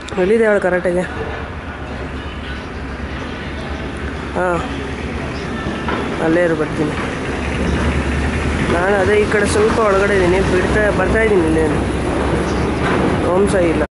ಎಲ್ಲಿದೆ ಅವಳು ಕರೆಕ್ಟಾಗಿ? ಹಾಂ, ಅಲ್ಲೇ ಬರ್ತೀನಿ ನಾನು. ಅದೇ ಈ ಕಡೆ ಸ್ವಲ್ಪ ಒಳಗಡೆ ಇದ್ದೀನಿ, ಬರ್ತಾಯಿದ್ದೀನಿ ಇನ್ನೇನು. ವಂಶ ಇಲ್ಲ.